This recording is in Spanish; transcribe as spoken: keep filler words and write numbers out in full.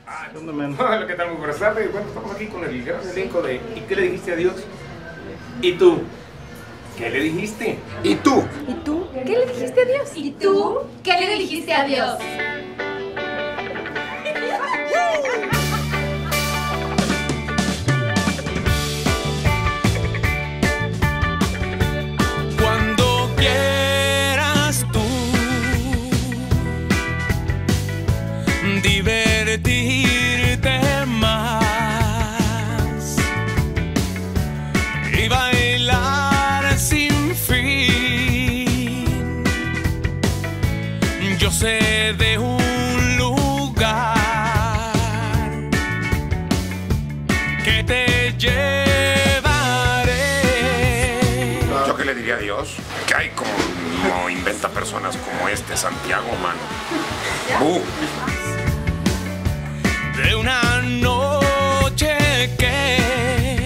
Ah, ¿dónde, man? Hola, ¿qué tal? Muy buenas tardes. Bueno, estamos aquí con el gran elenco de ¿Y qué le dijiste a Dios? ¿Y tú? ¿Qué le dijiste? ¿Y tú? ¿Y tú? ¿Qué le dijiste a Dios? ¿Y tú? ¿Qué le dijiste a Dios? Cuando quieras tú divertirte más y bailar sin fin, yo sé de un lugar que te llevaré. ¿Yo qué le diría a Dios? Que hay como no inventa personas como este Santiago, mano. Uh. De una noche que